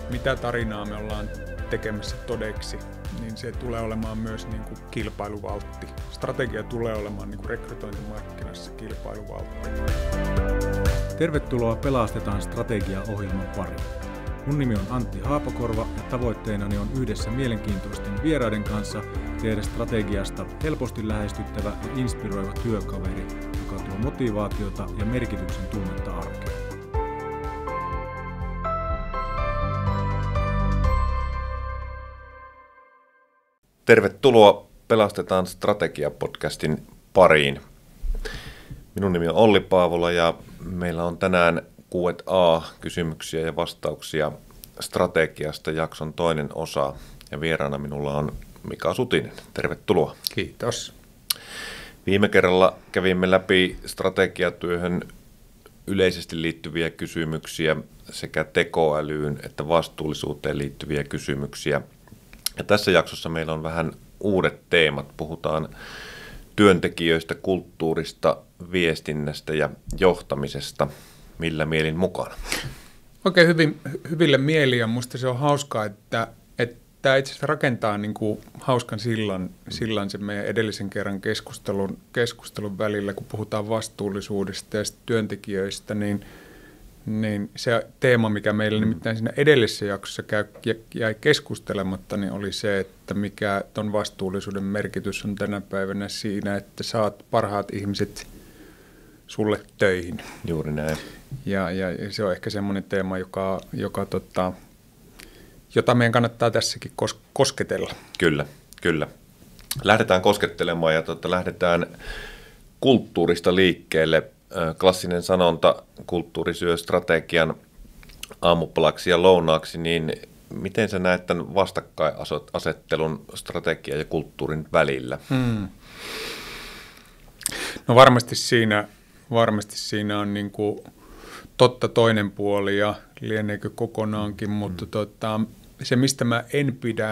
mitä tarinaa me ollaan tekemässä todeksi, niin se tulee olemaan myös niin kuin kilpailuvaltti. Strategia tulee olemaan niin kuin rekrytointimarkkinassa kilpailuvaltti. Tervetuloa Pelastetaan strategia-ohjelman pariin. Mun nimi on Antti Haapakorva ja tavoitteenani on yhdessä mielenkiintoisten vieraiden kanssa tehdä strategiasta helposti lähestyttävä ja inspiroiva työkaveri, joka tuo motivaatiota ja merkityksen tunnetta arkeen. Tervetuloa Pelastetaan strategia-podcastin pariin. Minun nimi on Olli Paavola ja meillä on tänään Q&A-kysymyksiä ja vastauksia strategiasta jakson toinen osa. Ja vieraana minulla on Mika Sutinen. Tervetuloa. Kiitos. Viime kerralla kävimme läpi strategiatyöhön yleisesti liittyviä kysymyksiä sekä tekoälyyn että vastuullisuuteen liittyviä kysymyksiä. Ja tässä jaksossa meillä on vähän uudet teemat. Puhutaan työntekijöistä, kulttuurista, viestinnästä ja johtamisesta. Millä mielin mukana? Oikein hyville mieli ja musta se on hauskaa, että tämä itse asiassa rakentaa niin kuin hauskan sillan sen meidän edellisen kerran keskustelun välillä, kun puhutaan vastuullisuudesta ja työntekijöistä, niin se teema, mikä meillä nimittäin siinä edellisessä jaksossa jäi keskustelematta, niin oli se, että mikä ton vastuullisuuden merkitys on tänä päivänä siinä, että saat parhaat ihmiset sulle töihin. Juuri näin. Ja se on ehkä semmoinen teema, jota meidän kannattaa tässäkin kosketella. Kyllä. Lähdetään koskettelemaan ja lähdetään kulttuurista liikkeelle. Klassinen sanonta, kulttuuri syö strategian aamupalaksi ja lounaaksi, niin miten sä näet tämän vastakkainasettelun strategian ja kulttuurin välillä? No varmasti siinä on niin kuin totta toinen puoli ja lieneekö kokonaankin, mutta se mistä mä en pidä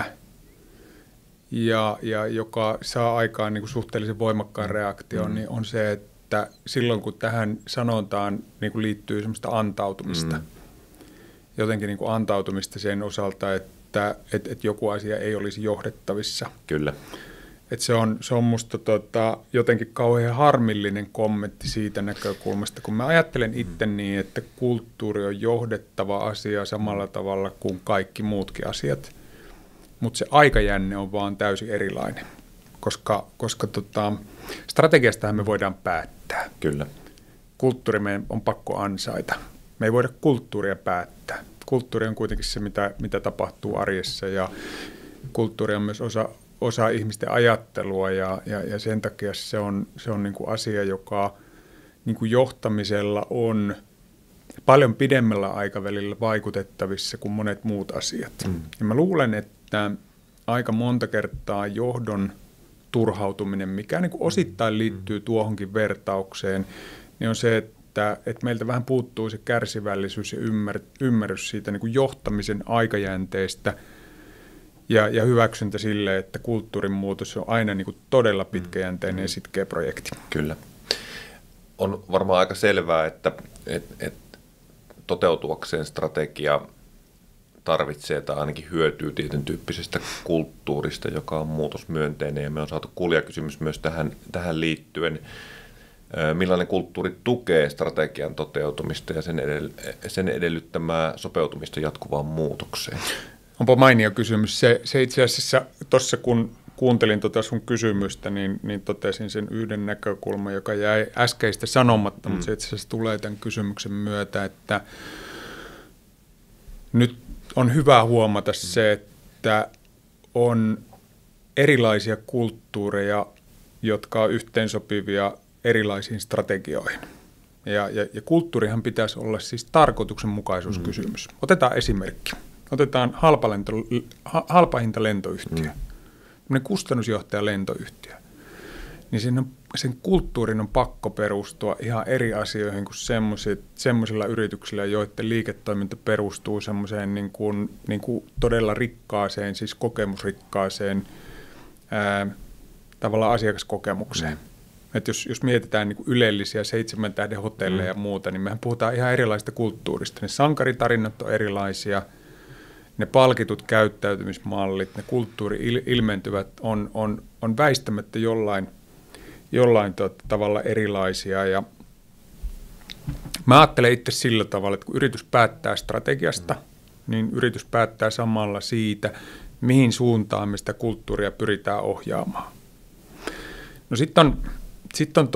ja joka saa aikaan niin kuin suhteellisen voimakkaan reaktion, niin on se, että silloin kun tähän sanontaan niin kuin liittyy semmoista antautumista, jotenkin niin kuin antautumista sen osalta, että joku asia ei olisi johdettavissa. Kyllä. Että se on musta jotenkin kauhean harmillinen kommentti siitä näkökulmasta, kun mä ajattelen itse niin, että kulttuuri on johdettava asia samalla tavalla kuin kaikki muutkin asiat, mutta se aikajänne on vaan täysin erilainen, koska strategiastahan me voidaan päättää. Kyllä. Kulttuuri meidän on pakko ansaita. Me ei voida kulttuuria päättää. Kulttuuri on kuitenkin se, mitä tapahtuu arjessa ja kulttuuri on myös osa ihmisten ajattelua ja sen takia se on niin kuin asia, joka niin kuin johtamisella on paljon pidemmällä aikavälillä vaikutettavissa kuin monet muut asiat. Ja mä luulen, että aika monta kertaa johdon turhautuminen, mikä niin kuin osittain liittyy tuohonkin vertaukseen, niin on se, että meiltä vähän puuttuu se kärsivällisyys ja ymmärrys siitä niin kuin johtamisen aikajänteestä ja hyväksyntä sille, että kulttuurin muutos on aina niin kuin todella pitkäjänteinen ja sitkeä projekti. Kyllä. On varmaan aika selvää, että toteutuakseen strategia tarvitsee tai ainakin hyötyy tietyn tyyppisestä kulttuurista, joka on muutosmyönteinen. Ja me on saatu kuulijakysymys myös tähän liittyen. Millainen kulttuuri tukee strategian toteutumista ja sen edellyttämää sopeutumista jatkuvaan muutokseen? Onpa mainio kysymys. Se itse asiassa tuossa kun kuuntelin sun kysymystä, niin totesin sen yhden näkökulman, joka jäi äskeistä sanomatta, mutta se itse asiassa tulee tämän kysymyksen myötä, että nyt on hyvä huomata se, että on erilaisia kulttuureja, jotka on yhteensopivia erilaisiin strategioihin. Ja kulttuurihan pitäisi olla siis tarkoituksenmukaisuuskysymys. Otetaan esimerkki. Otetaan halpahintalentoyhtiö, kustannusjohtaja lentoyhtiö. Niin sen kulttuurin on pakko perustua ihan eri asioihin kuin semmoisilla yrityksillä, joiden liiketoiminta perustuu semmoiseen niin kuin todella rikkaaseen, siis kokemusrikkaaseen tavallaan asiakaskokemukseen. Että jos mietitään niin kuin ylellisiä 7 tähden hotelleja ja muuta, niin mehän puhutaan ihan erilaisista kulttuurista. Ne sankaritarinat on erilaisia, ne palkitut käyttäytymismallit, ne kulttuuri-ilmentyvät on väistämättä jollain tavalla erilaisia. Ja mä ajattelen itse sillä tavalla, että kun yritys päättää strategiasta, niin yritys päättää samalla siitä, mihin suuntaan me sitä kulttuuria pyritään ohjaamaan. No sitten on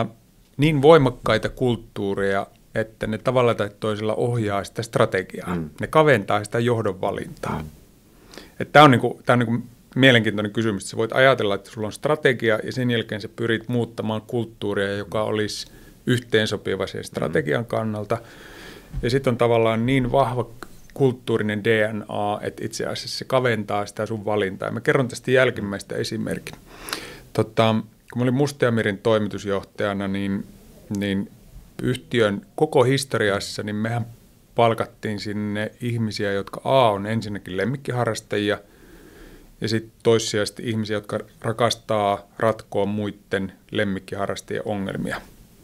niin voimakkaita kulttuureja, että ne tavalla tai toisella ohjaa sitä strategiaa. Ne kaventaa sitä johdonvalintaa. Tämä on niinku mielenkiintoinen kysymys. Sä voit ajatella, että sulla on strategia ja sen jälkeen sä pyrit muuttamaan kulttuuria, joka olisi yhteensopiva sen strategian kannalta. Ja sitten on tavallaan niin vahva kulttuurinen DNA, että itse asiassa se kaventaa sitä sun valintaa. Mä kerron tästä jälkimmäistä esimerkin. Kun mä olin Mustiamirin toimitusjohtajana, niin yhtiön koko historiassa, niin mehän palkattiin sinne ihmisiä, jotka on ensinnäkin lemmikkiharrastajia ja sitten toissijaisesti ihmisiä, jotka rakastaa ratkoa muiden lemmikkiharrastajien ongelmia.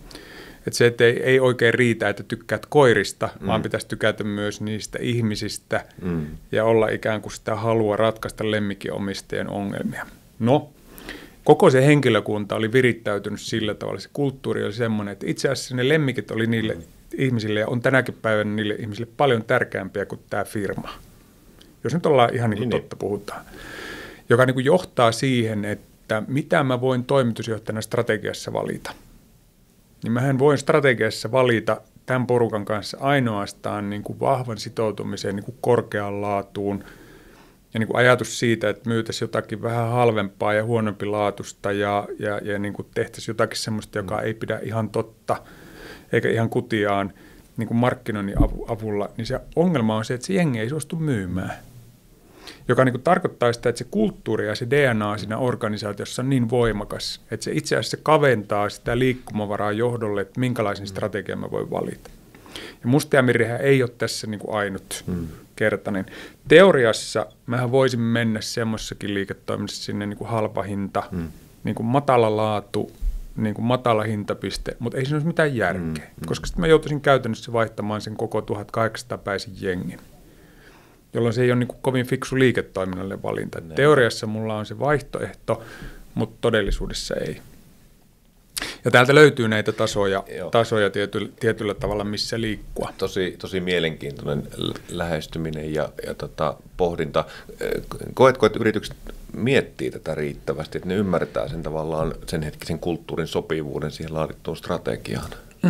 Että se, että ei oikein riitä, että tykkäät koirista, vaan pitäisi tykätä myös niistä ihmisistä ja olla ikään kuin sitä halua ratkaista lemmikkiomistajien ongelmia. No, koko se henkilökunta oli virittäytynyt sillä tavalla, se kulttuuri oli semmoinen, että itse asiassa ne lemmikit oli niille ihmisille ja on tänäkin päivänä niille ihmisille paljon tärkeämpiä kuin tämä firma. Jos nyt ollaan ihan niin kuin totta puhutaan. Joka niin kuin johtaa siihen, että mitä mä voin toimitusjohtajana strategiassa valita. Niin mähän voin strategiassa valita tämän porukan kanssa ainoastaan niin kuin vahvan sitoutumiseen niin kuin korkeaan laatuun ja niin kuin ajatus siitä, että myytäisiin jotakin vähän halvempaa ja huonompi laatusta ja niin kuin tehtäisiin jotakin semmoista, joka ei pidä ihan totta eikä ihan kutiaan niin kuin markkinoinnin avulla, niin se ongelma on se, että se jengi ei suostu myymään. Joka niin kuin tarkoittaa sitä, että se kulttuuri ja se DNA siinä organisaatiossa on niin voimakas, että se itse asiassa kaventaa sitä liikkumavaraa johdolle, että minkälaisen strategian mä voin valita. Ja Mustiamirihän ei ole tässä niin kuin ainutkertainen. Teoriassa mähän voisin mennä semmoisessakin liiketoiminnassa sinne niin kuin halpa hinta, niin kuin matala laatu, niin kuin matala hintapiste, mutta ei siinä olisi mitään järkeä, koska sitten mä joutuisin käytännössä vaihtamaan sen koko 1800-päisen jengin, jolloin se ei ole niin kuin kovin fiksu liiketoiminnalle valinta. Teoriassa mulla on se vaihtoehto, mutta todellisuudessa ei. Ja täältä löytyy näitä tasoja tietyllä tavalla, missä liikkua. Tosi mielenkiintoinen lähestyminen ja pohdinta. Koetko, että yritykset miettii tätä riittävästi, että ne ymmärtää sen tavallaan sen hetkisen kulttuurin sopivuuden siihen laadittuun strategiaan?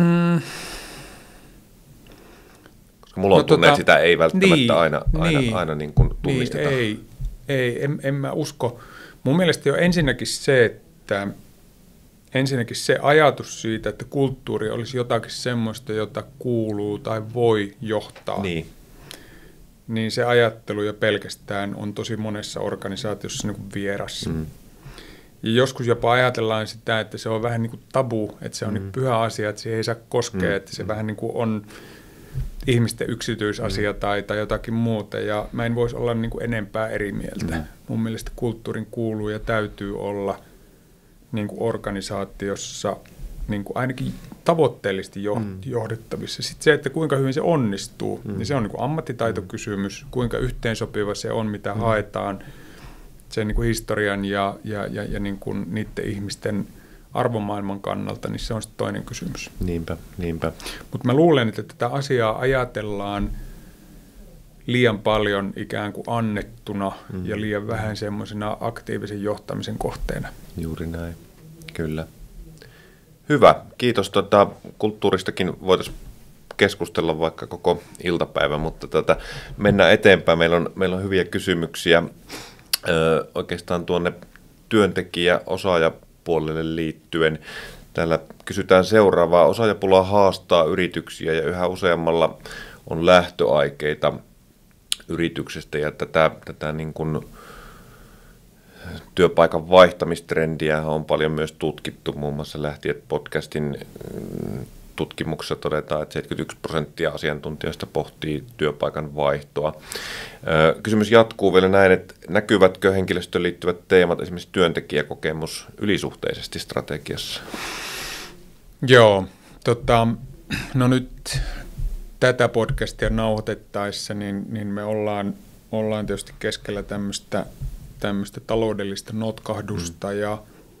Koska mulla on tunne, että sitä ei välttämättä aina niin kuin tunnisteta. En mä usko. Mun mielestä jo ensinnäkin se ajatus siitä, että kulttuuri olisi jotakin semmoista, jota kuuluu tai voi johtaa, niin se ajattelu jo pelkästään on tosi monessa organisaatiossa niin kuin vieras. Ja joskus jopa ajatellaan sitä, että se on vähän niin kuin tabu, että se on niin pyhä asia, että siihen ei saa koskea, että se vähän niin kuin on ihmisten yksityisasia tai jotakin muuta. Ja mä en voisi olla niin kuin enempää eri mieltä. Mun mielestä kulttuurin kuuluu ja täytyy olla niin kuin organisaatiossa niin kuin ainakin tavoitteellisesti johdettavissa. Sitten se, että kuinka hyvin se onnistuu, niin se on niin kuin ammattitaitokysymys, kuinka yhteensopiva se on, mitä haetaan sen niin kuin historian ja niin kuin niiden ihmisten arvomaailman kannalta, niin se on sitten toinen kysymys. Niinpä. Mutta mä luulen, että tätä asiaa ajatellaan liian paljon ikään kuin annettuna ja liian vähän semmoisena aktiivisen johtamisen kohteena. Juuri näin, kyllä. Hyvä, kiitos. Kulttuuristakin voitaisiin keskustella vaikka koko iltapäivän, mutta mennään eteenpäin. Meillä on hyviä kysymyksiä oikeastaan tuonne työntekijä-osaajapuolelle liittyen. Täällä kysytään seuraavaa. Osaajapula haastaa yrityksiä ja yhä useammalla on lähtöaikeita yrityksestä ja tätä niin kuin työpaikan vaihtamistrendiä on paljon myös tutkittu. Muun muassa Lähtijät-podcastin tutkimuksessa todetaan, että 71% asiantuntijoista pohtii työpaikan vaihtoa. Kysymys jatkuu vielä näin, että näkyvätkö henkilöstöön liittyvät teemat, esimerkiksi työntekijäkokemus, ylisuhteisesti strategiassa? Joo, no nyt tätä podcastia nauhoitettaessa, niin me ollaan ollaan tietysti keskellä tämmöistä taloudellista notkahdusta ja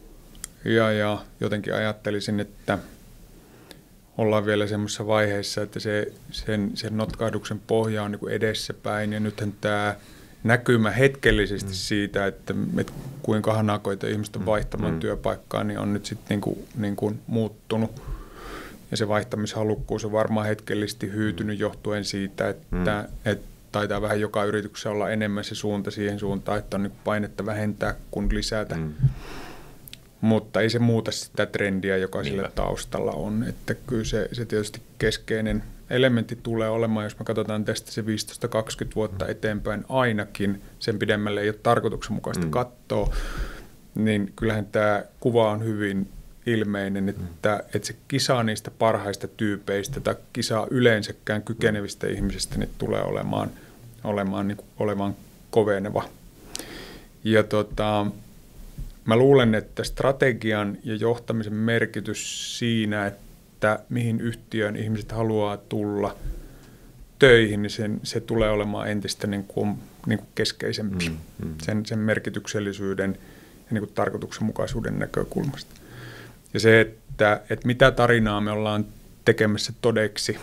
jotenkin ajattelisin, että ollaan vielä semmoisessa vaiheessa, että sen notkahduksen pohja on niin kuin edessäpäin ja nythän tämä näkymä hetkellisesti siitä, että kuinka hanakoita ihmiset on vaihtamaan työpaikkaa, niin on nyt sitten niin kuin muuttunut. Ja se vaihtamishalukkuus on varmaan hetkellisesti hyytynyt johtuen siitä, että taitaa vähän joka yrityksessä olla enemmän se suunta siihen suuntaan, että on niin kuin painetta vähentää kuin lisätä. Mutta ei se muuta sitä trendiä, joka sillä taustalla on. Että kyllä se tietysti keskeinen elementti tulee olemaan, jos me katsotaan tästä se 15-20 vuotta eteenpäin ainakin, sen pidemmälle ei ole tarkoituksenmukaista katsoa, niin kyllähän tämä kuva on hyvin ilmeinen, että se kisa niistä parhaista tyypeistä tai kisa yleensäkään kykenevistä ihmisistä niin tulee olemaan koveneva. Ja mä luulen, että strategian ja johtamisen merkitys siinä, että mihin yhtiöön ihmiset haluaa tulla töihin, niin se tulee olemaan entistä niin kuin keskeisempi sen merkityksellisyyden ja niin kuin tarkoituksenmukaisuuden näkökulmasta. Ja se, että mitä tarinaa me ollaan tekemässä todeksi,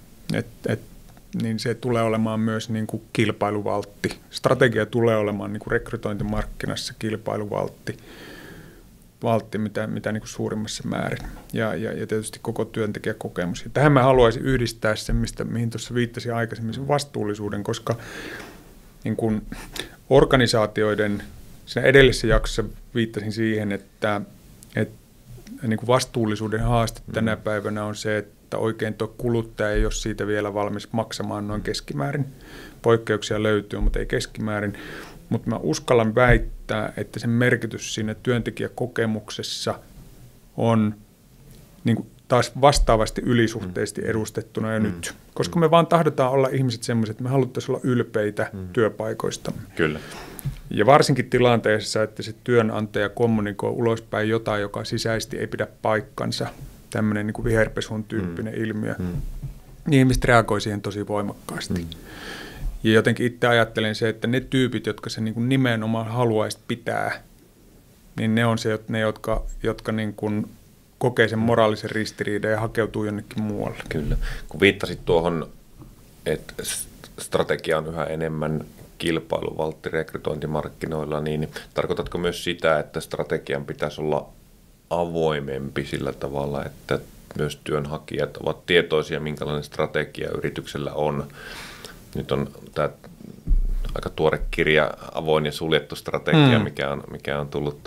niin se tulee olemaan myös niin kuin kilpailuvaltti. Strategia tulee olemaan niin kuin rekrytointimarkkinassa kilpailuvaltti, mitä niin kuin suurimmassa määrin. Ja tietysti koko työntekijäkokemus. Ja tähän mä haluaisin yhdistää sen, mihin tuossa viittasin aikaisemmin, sen vastuullisuuden, koska niin kuin organisaatioiden, siinä edellisessä jaksossa viittasin siihen, että niin kuin vastuullisuuden haaste tänä päivänä on se, että oikein tuo kuluttaja ei ole siitä vielä valmis maksamaan noin keskimäärin. Poikkeuksia löytyy, mutta ei keskimäärin. Mutta mä uskallan väittää, että sen merkitys siinä työntekijäkokemuksessa on niin kuin taas vastaavasti ylisuhteisesti edustettuna jo nyt. Koska me vaan tahdotaan olla ihmiset sellaiset, että me haluttaisiin olla ylpeitä työpaikoistamme. Kyllä. Ja varsinkin tilanteessa, että se työnantaja kommunikoi ulospäin jotain, joka sisäisesti ei pidä paikkansa, tämmöinen niin kuin viherpesun tyyppinen ilmiö, niin ihmiset reagoi siihen tosi voimakkaasti. Ja jotenkin itse ajattelen se, että ne tyypit, jotka se niin kuin nimenomaan haluaisi pitää, niin ne on ne, jotka niin kuin kokee sen moraalisen ristiriidan ja hakeutuu jonnekin muualle. Kyllä. Kun viittasit tuohon, että strategia on yhä enemmän kilpailuvaltti rekrytointimarkkinoilla, niin tarkoitatko myös sitä, että strategian pitäisi olla avoimempi sillä tavalla, että myös työnhakijat ovat tietoisia, minkälainen strategia yrityksellä on? Nyt on tämä aika tuore kirja, Avoin ja suljettu strategia, mikä on tullut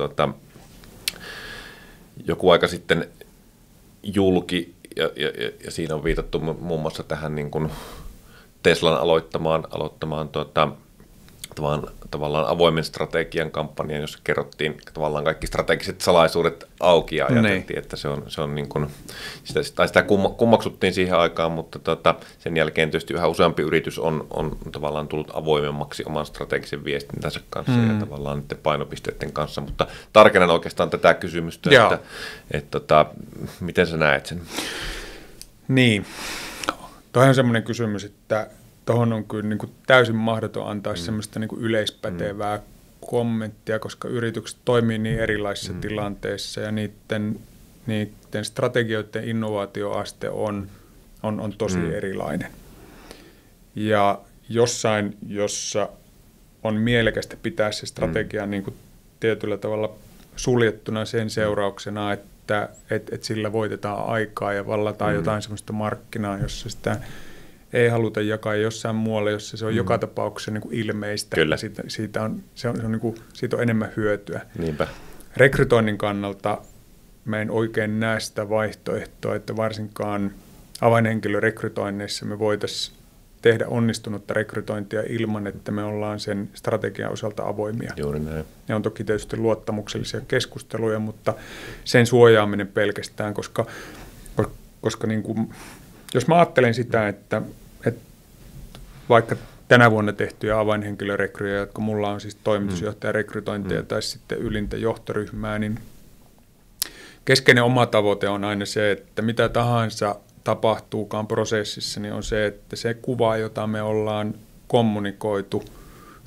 joku aika sitten julki, ja siinä on viitattu muun muassa tähän niin kuin Teslan aloittamaan tavallaan avoimen strategian kampanjan, jossa kerrottiin tavallaan kaikki strategiset salaisuudet auki ja ajateltiin, että se on niin kuin, sitä kummaksuttiin siihen aikaan, mutta sen jälkeen tietysti yhä useampi yritys on tavallaan tullut avoimemmaksi oman strategisen viestintänsä kanssa ja tavallaan niiden painopisteiden kanssa, mutta tarkennan oikeastaan tätä kysymystä, että miten sä näet sen? Niin, toi on semmoinen kysymys, että tuohon on kyllä niin kuin täysin mahdoton antaa semmoista niin kuin yleispätevää kommenttia, koska yritykset toimii niin erilaisissa tilanteissa ja niiden strategioiden innovaatioaste on tosi erilainen. Ja jossain, jossa on mielekästä pitää se strategia niin kuin tietyllä tavalla suljettuna sen seurauksena, että sillä voitetaan aikaa ja vallataan jotain semmoista markkinaa, jossa sitä ei haluta jakaa jossain muualla, jossa se on joka tapauksessa niin kuin ilmeistä. Kyllä. Siitä on enemmän hyötyä. Niinpä. Rekrytoinnin kannalta mä en oikein näe sitä vaihtoehtoa, että varsinkaan avainhenkilörekrytoinneissa me voitaisiin tehdä onnistunutta rekrytointia ilman, että me ollaan sen strategian osalta avoimia. Juuri näin. Ne on toki tietysti luottamuksellisia keskusteluja, mutta sen suojaaminen pelkästään, koska niin kuin, jos mä ajattelen sitä, että vaikka tänä vuonna tehtyjä avainhenkilörekryjä, jotka mulla on siis toimitusjohtajarekrytointia tai sitten ylintä johtoryhmää, niin keskeinen oma tavoite on aina se, että mitä tahansa tapahtuukaan prosessissa, niin on se, että se kuva, jota me ollaan kommunikoitu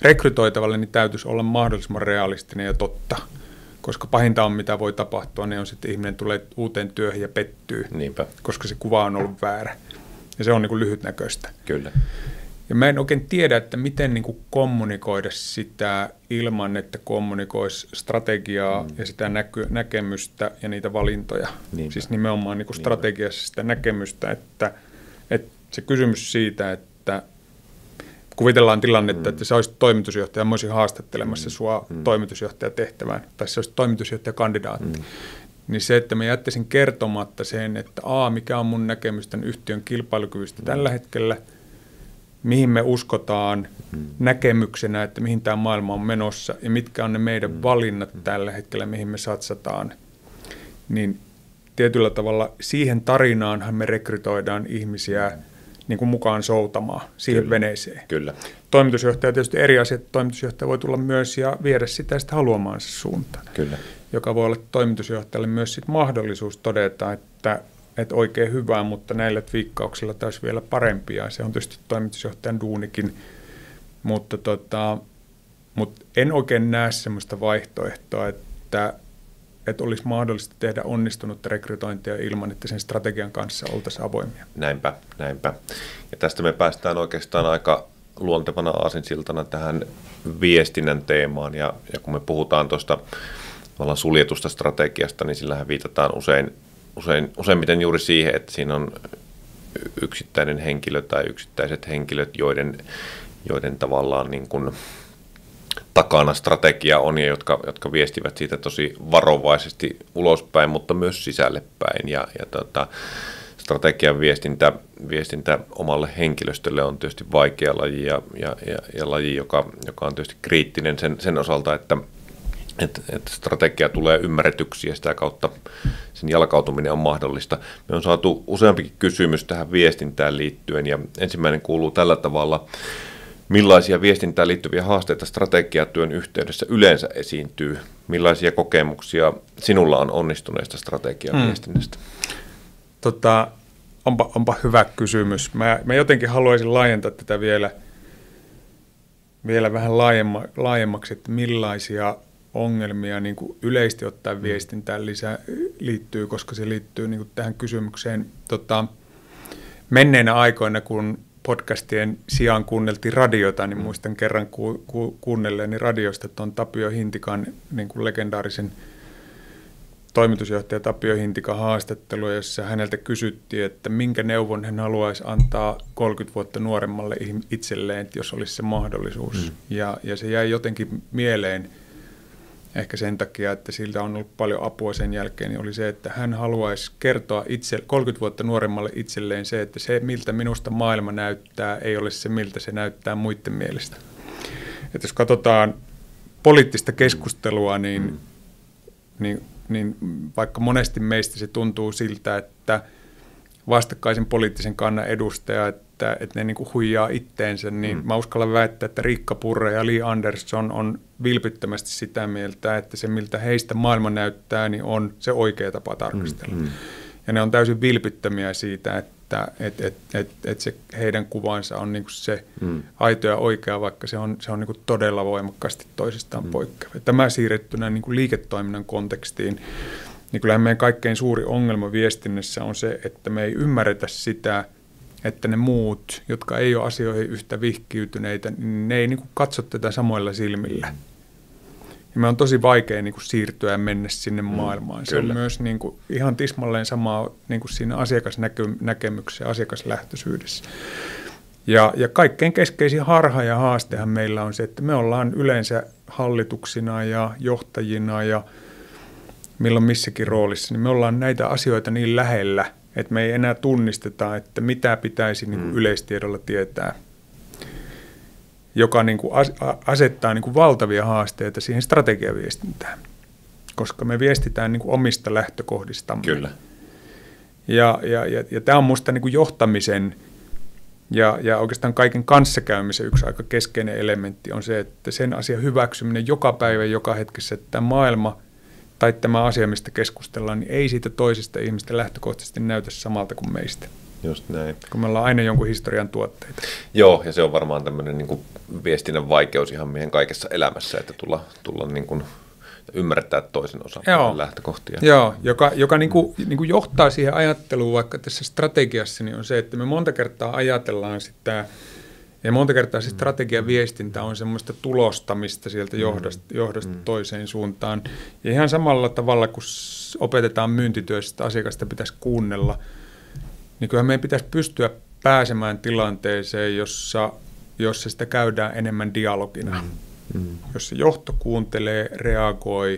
rekrytoitavalle niin täytyisi olla mahdollisimman realistinen ja totta. Koska pahinta on, mitä voi tapahtua, niin on sitten ihminen tulee uuteen työhön ja pettyy, Niinpä. koska se kuva on ollut väärä. Ja se on niin kuin lyhytnäköistä. Kyllä. Ja mä en oikein tiedä, että miten niin kuin kommunikoida sitä ilman, että kommunikoisi strategiaa ja sitä näkemystä ja niitä valintoja. Niinpä. Siis nimenomaan niin kuin strategiassa sitä näkemystä, että se kysymys siitä, että kuvitellaan tilannetta, että sä olisit toimitusjohtaja, mä olisin haastattelemassa sua toimitusjohtajatehtävään, tai sä olisit toimitusjohtajakandidaatti. Niin se, että mä jättäisin kertomatta sen, että mikä on mun näkemys tämän yhtiön kilpailukyvystä tällä hetkellä, mihin me uskotaan näkemyksenä, että mihin tämä maailma on menossa ja mitkä on ne meidän valinnat tällä hetkellä, mihin me satsataan, niin tietyllä tavalla siihen tarinaanhan me rekrytoidaan ihmisiä niin kuin mukaan soutamaan siihen veneeseen. Kyllä. Toimitusjohtaja on tietysti eri asia, että toimitusjohtaja voi tulla myös ja viedä sitä haluamaansa suuntaan. Kyllä. Joka voi olla toimitusjohtajalle myös sit mahdollisuus todeta, että oikein hyvää, mutta näillä twiikkauksilla taisi vielä parempia. Se on tietysti toimitusjohtajan duunikin, mutta en oikein näe sellaista vaihtoehtoa, että olisi mahdollista tehdä onnistunutta rekrytointia ilman, että sen strategian kanssa oltaisiin avoimia. Näinpä. Ja tästä me päästään oikeastaan aika luontevana aasinsiltana tähän viestinnän teemaan. Ja kun me puhutaan tuosta suljetusta strategiasta, niin sillähän viitataan useimmiten juuri siihen, että siinä on yksittäinen henkilö tai yksittäiset henkilöt, joiden tavallaan niin kuin takana strategia on ja jotka viestivät siitä tosi varovaisesti ulospäin, mutta myös sisälle päin. Ja strategian viestintä omalle henkilöstölle on tietysti vaikea laji ja laji, joka on tietysti kriittinen sen osalta, että strategia tulee ymmärretyksi ja sitä kautta sen jalkautuminen on mahdollista. Me on saatu useampikin kysymys tähän viestintään liittyen ja ensimmäinen kuuluu tällä tavalla. Millaisia viestintään liittyviä haasteita strategiatyön yhteydessä yleensä esiintyy? Millaisia kokemuksia sinulla on onnistuneesta strategiaviestinnästä? Onpa hyvä kysymys. Mä jotenkin haluaisin laajentaa tätä vielä vähän laajemmaksi, että millaisia ongelmia niin kuin yleisesti ottaen viestintään liittyy, koska se liittyy niin kuin tähän kysymykseen. Menneinä aikoina, kun podcastien sijaan kuunneltiin radiota, niin muistan kerran kuunnelleeni radiosta tuon Tapio Hintikan niin kuin legendaarisen toimitusjohtaja Tapio Hintikan haastattelu, jossa häneltä kysyttiin, että minkä neuvon hän haluaisi antaa 30 vuotta nuoremmalle itselleen, jos olisi se mahdollisuus. Ja se jäi jotenkin mieleen, ehkä sen takia, että siltä on ollut paljon apua sen jälkeen, niin oli se, että hän haluaisi kertoa 30 vuotta nuoremmalle itselleen se, että se, miltä minusta maailma näyttää, ei ole se, miltä se näyttää muiden mielestä. Että jos katsotaan poliittista keskustelua, niin vaikka monesti meistä se tuntuu siltä, että vastakkaisen poliittisen kannan edustaja, että ne niin kuin huijaa itteensä, niin mä uskallan väittää, että Riikka Purra ja Li Andersson on vilpittömästi sitä mieltä, että se miltä heistä maailma näyttää, niin on se oikea tapa tarkastella. Ja ne on täysin vilpittömiä siitä, että se heidän kuvansa on niin kuin se aito ja oikea, vaikka se on niin kuin todella voimakkaasti toisistaan poikkeava. Tämä siirrettynä niin kuin liiketoiminnan kontekstiin, niin kyllähän meidän kaikkein suuri ongelma viestinnässä on se, että me ei ymmärretä sitä, että ne muut, jotka ei ole asioihin yhtä vihkiytyneitä, niin ne ei niin kuin katso tätä samoilla silmillä. Ja me on tosi vaikea niin kuin siirtyä ja mennä sinne maailmaan. Se on myös niin kuin ihan tismalleen samaa niin kuin siinä asiakasnäkemyksessä ja asiakaslähtöisyydessä. Ja kaikkein keskeisin harha ja haastehan meillä on se, että me ollaan yleensä hallituksina ja johtajina ja milloin missäkin roolissa, niin me ollaan näitä asioita niin lähellä, että me ei enää tunnisteta, että mitä pitäisi niin kuin yleistiedolla tietää, joka niin kuin asettaa niin kuin valtavia haasteita siihen strategiaviestintään, koska me viestitään niin kuin omista lähtökohdistamme. Kyllä. Ja tämä on minusta niin kuin johtamisen ja oikeastaan kaiken kanssakäymisen yksi aika keskeinen elementti on se, että sen asian hyväksyminen joka päivä, joka hetkessä, että tämä maailma tai tämä asia, mistä keskustellaan, niin ei siitä toisesta ihmistä lähtökohtaisesti näytä samalta kuin meistä. just näin. Kun me ollaan aina jonkun historian tuotteita. Joo, ja se on varmaan tämmöinen niin kuin viestinnän vaikeus ihan meidän kaikessa elämässä, että tulla niin kuin ymmärtää toisen osapuolen lähtökohtia. Joo, joka niin kuin johtaa siihen ajatteluun vaikka tässä strategiassa, niin on se, että me monta kertaa ajatellaan sitä, ja monta kertaa se strategian viestintä on semmoista tulostamista sieltä johdosta toiseen suuntaan. Ja ihan samalla tavalla, kun opetetaan myyntityössä, että asiakasta pitäisi kuunnella, niin kyllähän meidän pitäisi pystyä pääsemään tilanteeseen, jossa sitä käydään enemmän dialogina. Jos se johto kuuntelee, reagoi,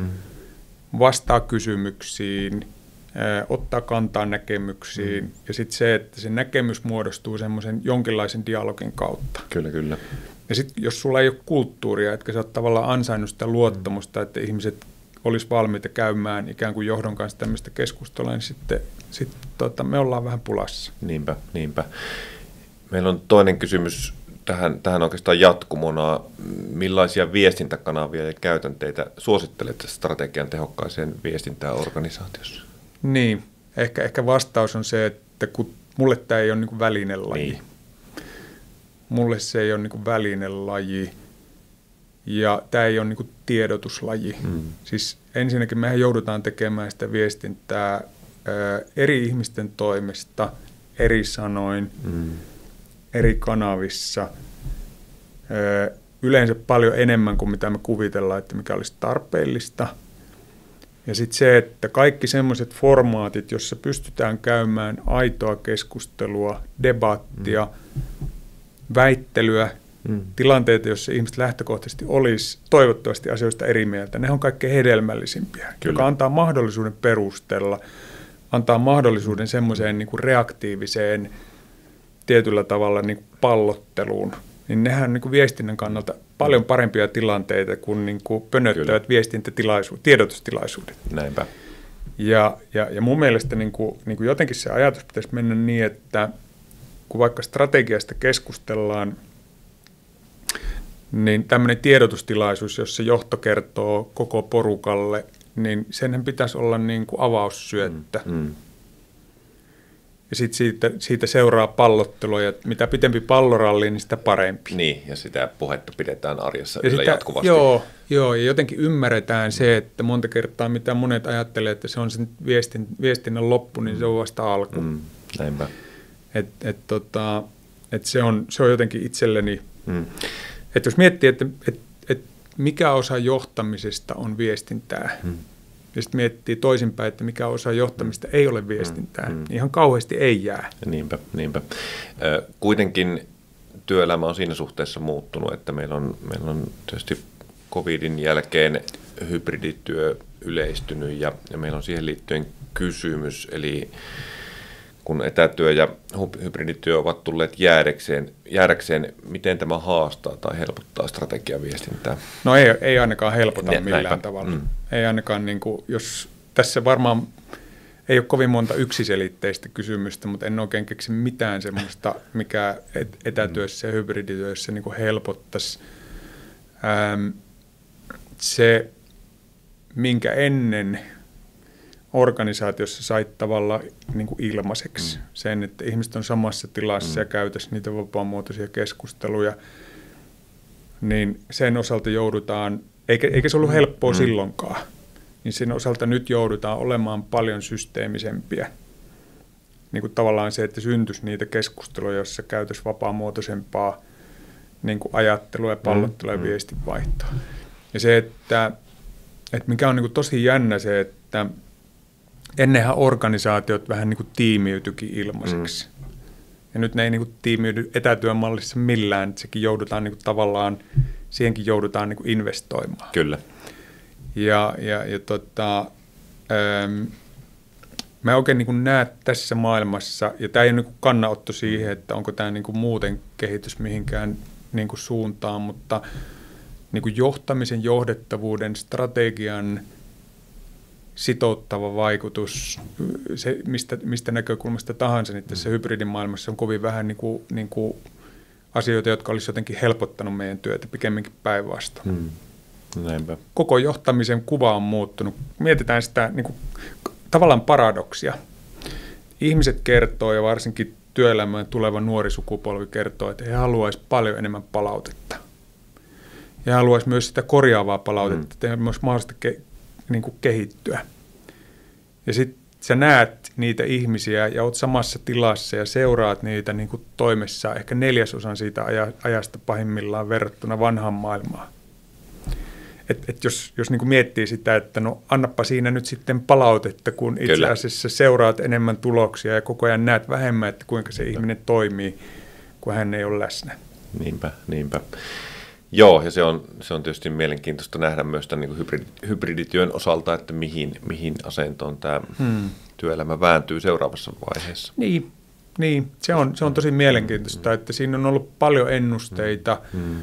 vastaa kysymyksiin, ottaa kantaa näkemyksiin ja sitten se, että se näkemys muodostuu semmoisen jonkinlaisen dialogin kautta. Kyllä. Ja sitten jos sulla ei ole kulttuuria, etkä sä oot tavallaan ansainnut sitä luottamusta, että ihmiset olisi valmiita käymään ikään kuin johdon kanssa tämmöistä keskustelua, niin sitten me ollaan vähän pulassa. Niinpä. Meillä on toinen kysymys tähän oikeastaan jatkumona. Millaisia viestintäkanavia ja käytänteitä suosittelet strategian tehokkaaseen viestintään organisaatiossa? Niin, ehkä vastaus on se, että kun mulle tämä ei ole niin kuin välinelaji. Niin. Mulle se ei ole niin kuin välinelaji ja tämä ei ole niin kuin tiedotuslaji. Siis ensinnäkin mehän joudutaan tekemään sitä viestintää eri ihmisten toimesta, eri sanoin, eri kanavissa, yleensä paljon enemmän kuin mitä me kuvitellaan, että mikä olisi tarpeellista. Ja sitten se, että kaikki semmoiset formaatit, jossa pystytään käymään aitoa keskustelua, debattia, väittelyä, tilanteita, joissa ihmiset lähtökohtaisesti olisi toivottavasti asioista eri mieltä, ne on kaikkein hedelmällisimpiä, joka antaa mahdollisuuden perustella, antaa mahdollisuuden semmoiseen niin kuin reaktiiviseen tietyllä tavalla niin kuin pallotteluun. Niin nehän on niin kuin viestinnän kannalta paljon parempia tilanteita kuin, niin kuin pönöttävät tiedotustilaisuudet. Näinpä. Ja mun mielestä niin kuin jotenkin se ajatus pitäisi mennä niin, että kun vaikka strategiasta keskustellaan, niin tämmöinen tiedotustilaisuus, jossa johto kertoo koko porukalle, niin senhän pitäisi olla niin kuin avaussyöttä. Ja sitten siitä seuraa pallottelua, ja mitä pitempi palloralli, niin sitä parempi. Niin, ja sitä puhetta pidetään arjessa yllä jatkuvasti. Joo, ja jotenkin ymmärretään se, että monta kertaa mitä monet ajattelee, että se on sen viestinnän loppu, niin se on vasta alku. Näinpä. Et se on jotenkin itselleni, että jos miettii, että mikä osa johtamisesta on viestintää, ja sitten miettii toisinpäin, että mikä osa johtamista ei ole viestintää, niin ihan kauheasti ei jää. Niinpä. Kuitenkin työelämä on siinä suhteessa muuttunut, että meillä on tietysti covidin jälkeen hybridityö yleistynyt ja meillä on siihen liittyen kysymys, eli kun etätyö ja hybridityö ovat tulleet jäädäkseen, miten tämä haastaa tai helpottaa strategiaviestintää? No ei ainakaan helpota millään tavalla. Ei ainakaan, niin kuin, jos tässä varmaan ei ole kovin monta yksiselitteistä kysymystä, mutta en oikein keksi mitään semmoista, mikä etätyössä ja hybridityössä niin kuin helpottaisi. Se, minkä ennen organisaatiossa sait tavallaan niin kuin ilmaiseksi sen, että ihmiset on samassa tilassa ja käytäisi niitä vapaamuotoisia keskusteluja, niin sen osalta joudutaan, eikä se ollut helppoa silloinkaan, niin sen osalta nyt joudutaan olemaan paljon systeemisempiä. Niin kuin tavallaan se, että syntyisi niitä keskusteluja, joissa käytäisiin vapaamuotoisempaa niin kuin ajattelua ja pallottelua ja viestinvaihtoa. Ja se, että mikä on niin kuin tosi jännä se, että ennenhän organisaatiot vähän niin kuin tiimiytyikin ilmaiseksi. Ja nyt ne ei niin kuin tiimiydy etätyön mallissa millään, että sekin joudutaan niin kuin tavallaan, siihenkin joudutaan niin kuin investoimaan. Kyllä. Mä oikein niin kuin näen tässä maailmassa, ja tämä ei ole niin kuin kannanotto siihen, että onko tämä niin kuin muuten kehitys mihinkään niin kuin suuntaan, mutta niin kuin johtamisen, johdettavuuden, strategian sitouttava vaikutus, se, mistä näkökulmasta tahansa, niin tässä hybridimaailmassa on kovin vähän niin kuin asioita, jotka olisi jotenkin helpottanut meidän työtä, pikemminkin päinvastoin. Näinpä. Koko johtamisen kuva on muuttunut. Mietitään sitä niin kuin, tavallaan paradoksia. ihmiset kertoo ja varsinkin työelämään tuleva nuori sukupolvi kertoo, että he haluaisivat paljon enemmän palautetta. Ja haluaisivat myös sitä korjaavaa palautetta, että he myös mahdollista niin kuin kehittyä. Ja sitten sä näet niitä ihmisiä ja oot samassa tilassa ja seuraat niitä niin kuin toimessa ehkä 4/4 siitä ajasta pahimmillaan verrattuna vanhaan maailmaan. Et jos niin kuin miettii sitä, että no annappa siinä nyt sitten palautetta, kun itse asiassa seuraat enemmän tuloksia ja koko ajan näet vähemmän, että kuinka se ihminen toimii, kun hän ei ole läsnä. Niinpä. Joo, ja se on tietysti mielenkiintoista nähdä myös tämän niin kuin hybridityön osalta, että mihin asentoon tämä työelämä vääntyy seuraavassa vaiheessa. Niin. Se on tosi mielenkiintoista, että siinä on ollut paljon ennusteita,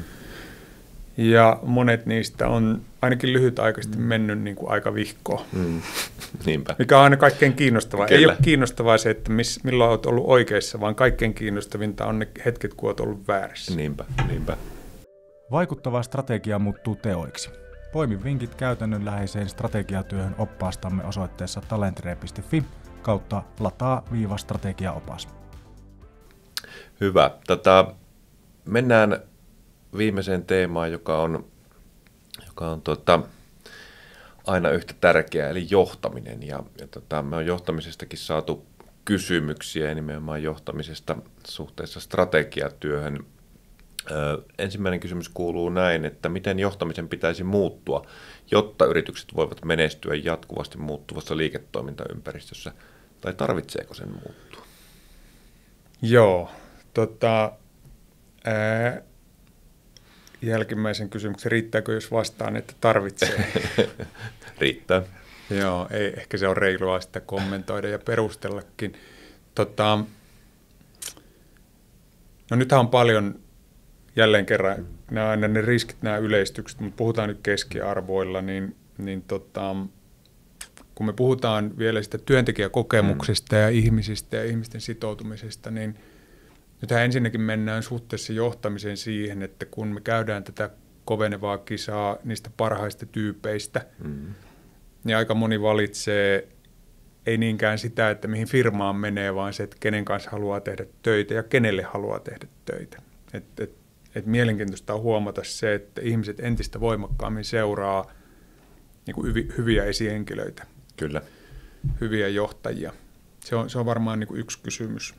ja monet niistä on ainakin lyhytaikaisesti mennyt niin kuin aika vihkoon. Niinpä. Mikä on aina kaikkein kiinnostavaa. Kyllä. Ei ole kiinnostavaa se, että milloin olet ollut oikeassa, vaan kaikkein kiinnostavinta on ne hetket, kun olet ollut väärässä. Niinpä. Vaikuttava strategia muuttuu teoiksi. Poimi vinkit käytännönläheiseen strategiatyöhön oppaastamme osoitteessa talentree.fi/lataa-strategiaopas. Hyvä. Mennään viimeiseen teemaan, joka on aina yhtä tärkeää, eli johtaminen. Me on johtamisestakin saatu kysymyksiä ja nimenomaan johtamisesta suhteessa strategiatyöhön. Ensimmäinen kysymys kuuluu näin, että miten johtamisen pitäisi muuttua, jotta yritykset voivat menestyä jatkuvasti muuttuvassa liiketoimintaympäristössä, tai tarvitseeko sen muuttua? Joo, jälkimmäisen kysymyksen, riittääkö jos vastaan, että tarvitsee? Riittää. Joo, ei, ehkä se on reilua sitä kommentoida ja perustellakin. No nythän on paljon, jälleen kerran, aina ne riskit, nämä yleistykset, mutta puhutaan nyt keskiarvoilla, niin kun me puhutaan vielä sitä työntekijäkokemuksesta ja ihmisistä ja ihmisten sitoutumisesta, niin nythän ensinnäkin mennään suhteessa johtamiseen siihen, että kun me käydään tätä kovenevaa kisaa niistä parhaista tyypeistä, niin aika moni valitsee ei niinkään sitä, että mihin firmaan menee, vaan se, että kenen kanssa haluaa tehdä töitä ja kenelle haluaa tehdä töitä. Et mielenkiintoista on huomata se, että ihmiset entistä voimakkaammin seuraa niin kuin hyviä esihenkilöitä. Kyllä. Hyviä johtajia. Se on varmaan niin kuin yksi kysymys.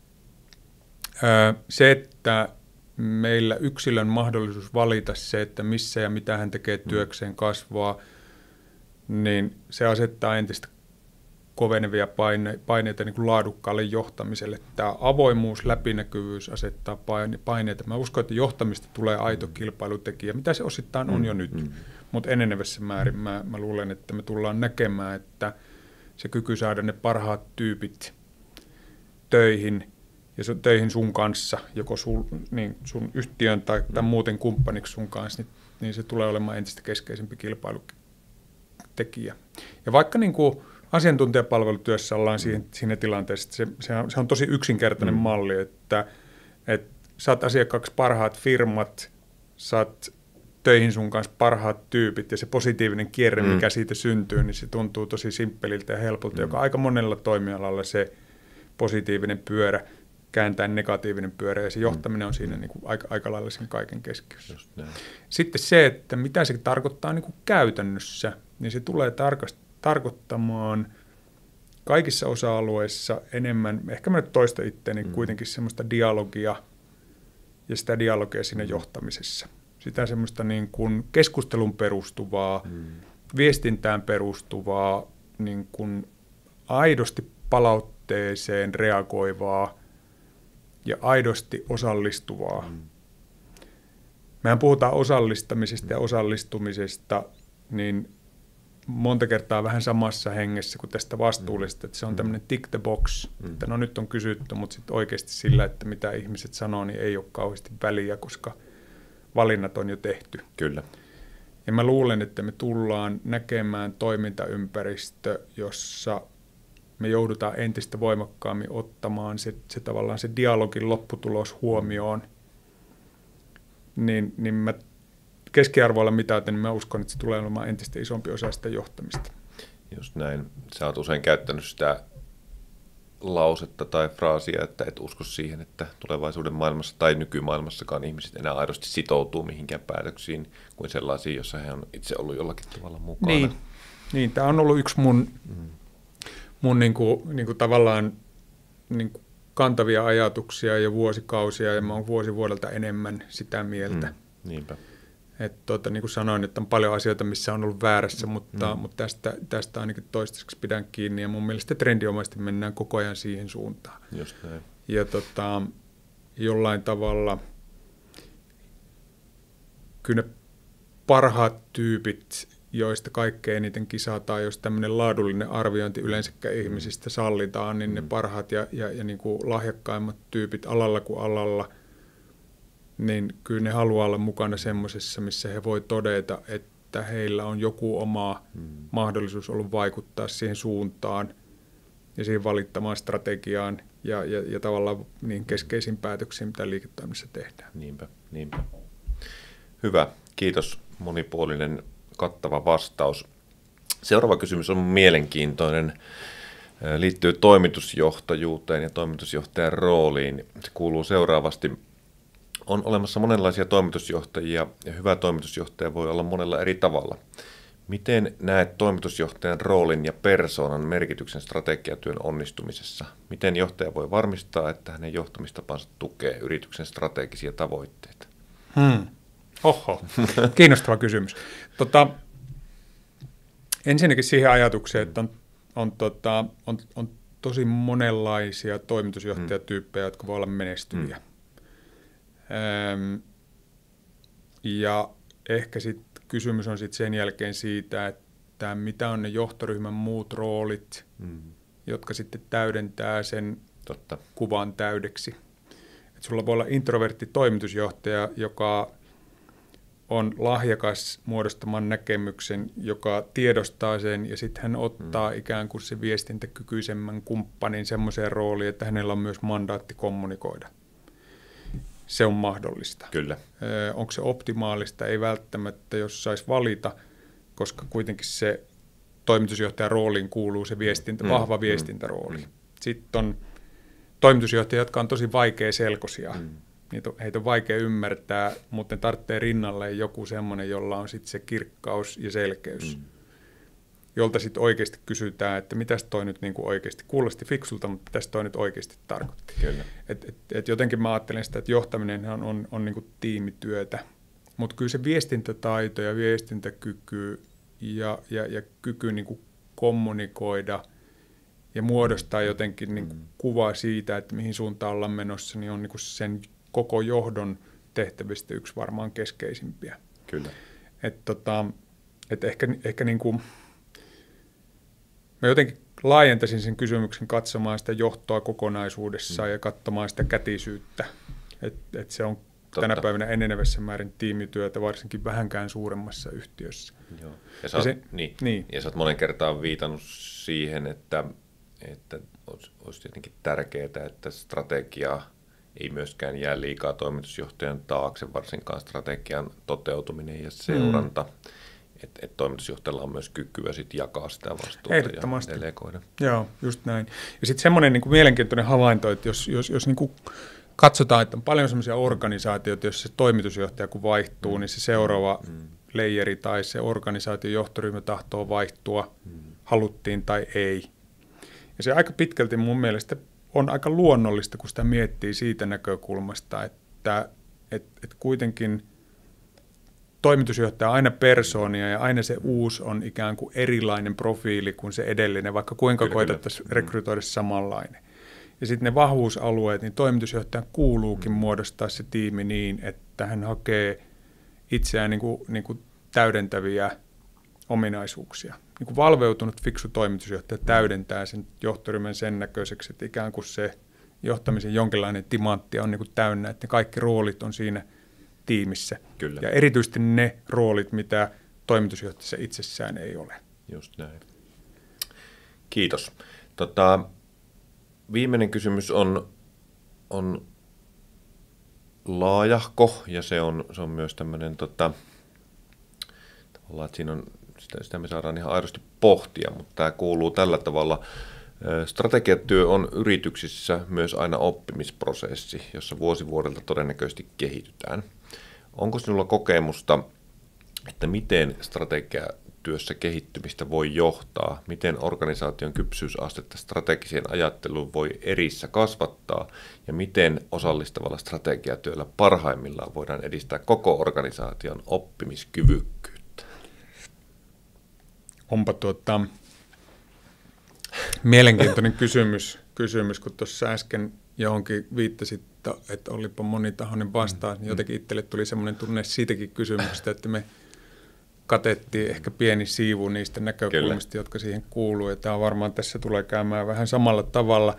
Se, että meillä yksilön mahdollisuus valita se, että missä ja mitä hän tekee työkseen kasvaa, niin se asettaa entistä kovenevia paineita niin kuin laadukkaalle johtamiselle. Tämä avoimuus, läpinäkyvyys asettaa paineita. Mä uskon, että johtamista tulee aito kilpailutekijä, mitä se osittain on jo nyt. Mutta enenevässä määrin mä luulen, että me tullaan näkemään, että se kyky saada ne parhaat tyypit töihin ja töihin sun kanssa, joko sun yhtiön tai muuten kumppaniksi sun kanssa, niin se tulee olemaan entistä keskeisempi kilpailutekijä. Ja vaikka niin kuin asiantuntijapalvelutyössä ollaan siinä tilanteessa, että se on tosi yksinkertainen malli, että saat asiakkaaksi parhaat firmat, saat töihin sun kanssa parhaat tyypit ja se positiivinen kierre, mikä siitä syntyy, niin se tuntuu tosi simppeliltä ja helpolta, joka aika monella toimialalla se positiivinen pyörä kääntää negatiivinen pyörä ja se johtaminen on siinä niin kuin aika lailla sen kaiken keskiössä. Sitten se, että mitä se tarkoittaa niin kuin käytännössä, niin se tulee tarkoittamaan kaikissa osa-alueissa enemmän, ehkä mä nyt toista itseäni kuitenkin semmoista dialogia ja sitä dialogia siinä johtamisessa. Sitä semmoista niin kuin keskustelun perustuvaa, viestintään perustuvaa, niin kuin aidosti palautteeseen reagoivaa ja aidosti osallistuvaa. Mehän puhutaan osallistamisesta ja osallistumisesta, niin monta kertaa vähän samassa hengessä kuin tästä vastuullisesta, että se on tämmöinen tick the box, että no nyt on kysytty, mutta sitten oikeasti sillä, että mitä ihmiset sanoo, niin ei ole kauheasti väliä, koska valinnat on jo tehty. Kyllä. Ja mä luulen, että me tullaan näkemään toimintaympäristö, jossa me joudutaan entistä voimakkaammin ottamaan se tavallaan se dialogin lopputulos huomioon, niin mä keskiarvoilla mitaten, niin mä uskon, että se tulee olemaan entistä isompi osa sitä johtamista. Just näin. Sä oot usein käyttänyt sitä lausetta tai fraasia, että et usko siihen, että tulevaisuuden maailmassa tai nykymaailmassakaan ihmiset enää aidosti sitoutuu mihinkään päätöksiin kuin sellaisiin, joissa he on itse ollut jollakin tavalla mukana. Niin tämä on ollut yksi mun niinku tavallaan niinku kantavia ajatuksia ja vuosikausia, ja mä oon vuosi vuodelta enemmän sitä mieltä. Niinpä. Niin kuin sanoin, että on paljon asioita, missä on ollut väärässä, mutta tästä ainakin toistaiseksi pidän kiinni, ja mun mielestä trendiomaisesti mennään koko ajan siihen suuntaan. Just näin. Ja jollain tavalla kyllä ne parhaat tyypit, joista kaikkein eniten kisataan, jos tämmöinen laadullinen arviointi yleensäkään ihmisistä sallitaan, niin ne parhaat ja niin kuin lahjakkaimmat tyypit alalla kuin alalla, niin kyllä ne haluaa olla mukana semmoisessa, missä he voi todeta, että heillä on joku oma mahdollisuus ollut vaikuttaa siihen suuntaan ja siihen valittamaan strategiaan ja tavallaan niin keskeisiin päätöksiin, mitä liiketoiminnassa tehdään. Niinpä. Hyvä, kiitos. Monipuolinen, kattava vastaus. Seuraava kysymys on mielenkiintoinen. Liittyy toimitusjohtajuuteen ja toimitusjohtajan rooliin. Se kuuluu seuraavasti. On olemassa monenlaisia toimitusjohtajia ja hyvä toimitusjohtaja voi olla monella eri tavalla. Miten näet toimitusjohtajan roolin ja persoonan merkityksen strategiatyön onnistumisessa? Miten johtaja voi varmistaa, että hänen johtamistapansa tukee yrityksen strategisia tavoitteita? Oho, kiinnostava kysymys. Ensinnäkin siihen ajatukseen, että on tosi monenlaisia toimitusjohtajatyyppejä, jotka voi olla menestyviä. Ja ehkä sitten kysymys on sitten sen jälkeen siitä, että mitä on ne johtoryhmän muut roolit, jotka sitten täydentää sen kuvan täydeksi. Et sulla voi olla introvertti toimitusjohtaja, joka on lahjakas muodostamaan näkemyksen, joka tiedostaa sen, ja sitten hän ottaa ikään kuin se viestintäkykyisemmän kumppanin semmoiseen rooliin, että hänellä on myös mandaatti kommunikoida. Se on mahdollista. Kyllä. Onko se optimaalista? Ei välttämättä, jos saisi valita, koska kuitenkin se toimitusjohtajan rooliin kuuluu se vahva viestintärooli. Sitten on toimitusjohtajia, jotka on tosi vaikeaselkoisia. Heitä on vaikea ymmärtää, mutta ne tarvitsee rinnalle joku semmoinen, jolla on sitten se kirkkaus ja selkeys, jolta sitten oikeasti kysytään, että mitäs toi nyt niinku oikeasti kuulosti fiksulta, mutta mitäs toi nyt oikeasti tarkoitti. Et jotenkin mä ajattelen sitä, että johtaminen on niinku tiimityötä, mutta kyllä se viestintätaito ja viestintäkyky ja kyky niinku kommunikoida ja muodostaa jotenkin niinku kuvaa siitä, että mihin suuntaan ollaan menossa, niin on niinku sen koko johdon tehtävistä yksi varmaan keskeisimpiä. Kyllä. Ehkä niin kuin, mä jotenkin laajentaisin sen kysymyksen katsomaan sitä johtoa kokonaisuudessaan ja katsomaan sitä kätisyyttä. Että se on tänä päivänä enenevässä määrin tiimityötä, varsinkin vähänkään suuremmassa yhtiössä. Joo. Ja sä oot monen kertaan viitannut siihen, että olisi tietenkin tärkeää, että strategiaa ei myöskään jää liikaa toimitusjohtajan taakse, varsinkaan strategian toteutuminen ja seuranta. Että toimitusjohtajalla on myös kykyä sit jakaa sitä vastuuta ja delegoida. Joo, just näin. Ja sitten semmoinen niin kuin mielenkiintoinen havainto, että jos niin kuin katsotaan, että on paljon semmoisia organisaatioita, jos se toimitusjohtaja kun vaihtuu, niin se seuraava leijeri tai se organisaation johtoryhmä tahtoo vaihtua, haluttiin tai ei. Ja se aika pitkälti mun mielestä on aika luonnollista, kun sitä miettii siitä näkökulmasta, että kuitenkin toimitusjohtaja on aina persoonia ja aina se uusi on ikään kuin erilainen profiili kuin se edellinen, vaikka kuinka koetettaisiin rekrytoida samanlainen. Ja sitten ne vahvuusalueet, niin toimitusjohtajan kuuluukin muodostaa se tiimi niin, että hän hakee itseään niin kuin täydentäviä ominaisuuksia. Niin kuin valveutunut fiksu toimitusjohtaja täydentää sen johtoryhmän sen näköiseksi, että ikään kuin se johtamisen jonkinlainen timantti on niin kuin täynnä, että ne kaikki roolit on siinä tiimissä. Kyllä. Ja erityisesti ne roolit, mitä toimitusjohtajassa itsessään ei ole. Just näin. Kiitos. Viimeinen kysymys on laajahko ja se on myös tämmöinen tavallaan, että siinä on sitä me saadaan ihan aidosti pohtia, mutta tämä kuuluu tällä tavalla. Strategiatyö on yrityksissä myös aina oppimisprosessi, jossa vuosi vuodelta todennäköisesti kehitytään. Onko sinulla kokemusta, että miten strategiatyössä kehittymistä voi johtaa, miten organisaation kypsyysastetta strategiseen ajatteluun voi erissä kasvattaa ja miten osallistavalla strategiatyöllä parhaimmillaan voidaan edistää koko organisaation oppimiskyvykkyyttä? Onpa mielenkiintoinen kysymys, kun tuossa äsken johonkin viittasit, että olipa monitahoinen vastaus, niin jotenkin itselle tuli semmoinen tunne siitäkin kysymyksestä, että me katettiin ehkä pieni siivu niistä näkökulmista, Kyllä. jotka siihen kuuluu, ja tämä varmaan tässä tulee käymään vähän samalla tavalla.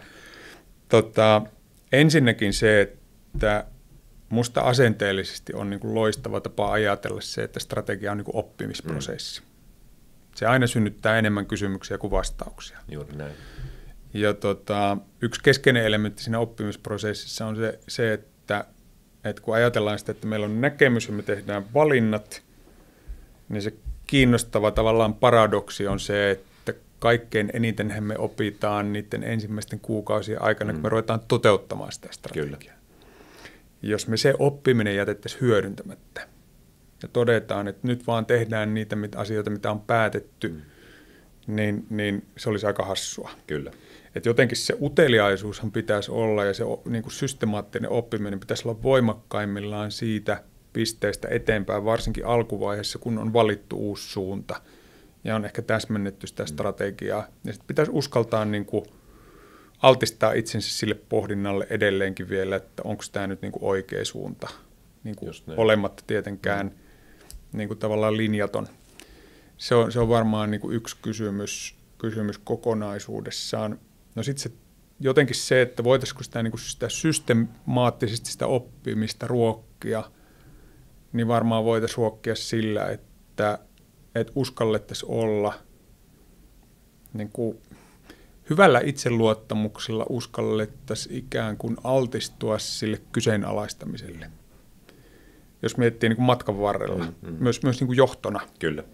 Ensinnäkin se, että musta asenteellisesti on niin kuin loistava tapa ajatella se, että strategia on niin kuin oppimisprosessi. Se aina synnyttää enemmän kysymyksiä kuin vastauksia. Juuri näin. Ja yksi keskeinen elementti siinä oppimisprosessissa on se että kun ajatellaan sitä, että meillä on näkemys ja me tehdään valinnat, niin se kiinnostava tavallaan paradoksi on se, että kaikkein eniten me opitaan niiden ensimmäisten kuukausien aikana, kun me ruvetaan toteuttamaan sitä strategiaa. Kyllä. Jos me se oppiminen jätettäisiin hyödyntämättä ja todetaan, että nyt vaan tehdään niitä asioita, mitä on päätetty, niin se olisi aika hassua. Kyllä. Et jotenkin se uteliaisuushan pitäisi olla ja se niin kuin systemaattinen oppiminen pitäisi olla voimakkaimmillaan siitä pisteestä eteenpäin, varsinkin alkuvaiheessa, kun on valittu uusi suunta ja on ehkä täsmennetty sitä strategiaa. Ja sitten pitäisi uskaltaa niin kuin altistaa itsensä sille pohdinnalle edelleenkin vielä, että onko tämä nyt niin kuin oikea suunta, niin kuin olematta tietenkään niin kuin tavallaan linjaton. Se on varmaan niin kuin yksi kysymys kokonaisuudessaan. No sitten jotenkin se, että voitaisiinko sitä, niin kuin sitä systemaattisesti sitä oppimista ruokkia, niin varmaan voitaisiin ruokkia sillä, että uskallettaisiin olla niin kuin hyvällä itseluottamuksella uskallettaisiin ikään kuin altistua sille kyseenalaistamiselle. Jos miettii niin kuin matkan varrella, myös niin kuin johtona. Kyllä.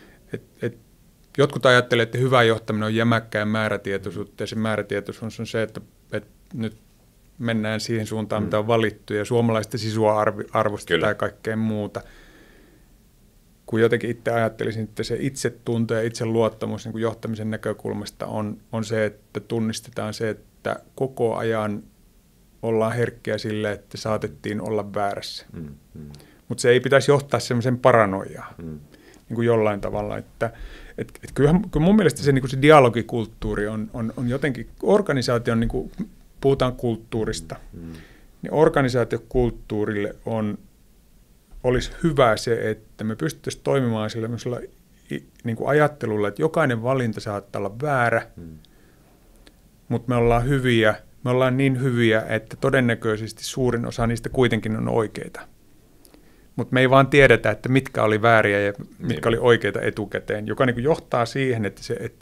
Jotkut ajattelee, että hyvä johtaminen on jämäkkää määrätietoisuutta, ja se määrätietoisuus on se, että nyt mennään siihen suuntaan, mitä on valittu, ja suomalaisten sisua arvostetaan ja kaikkea muuta. Kun jotenkin itse ajattelisin, että se itsetunto ja itseluottamus niin kuin johtamisen näkökulmasta on se, että tunnistetaan se, että koko ajan ollaan herkkiä sille, että saatettiin olla väärässä. Mutta se ei pitäisi johtaa semmoisen paranoiaan niin kuin jollain tavalla, että kyllä mun mielestä se, niin kuin se dialogikulttuuri on jotenkin, organisaation, niin kuin puhutaan kulttuurista, niin organisaatiokulttuurille olisi hyvä se, että me pystyttäisiin toimimaan sellaisella niin kuin ajattelulla, että jokainen valinta saattaa olla väärä, mutta me ollaan niin hyviä, että todennäköisesti suurin osa niistä kuitenkin on oikeita. Mutta me ei vaan tiedetä, että mitkä oli vääriä ja mitkä oli oikeita etukäteen, joka niin kuin johtaa siihen, että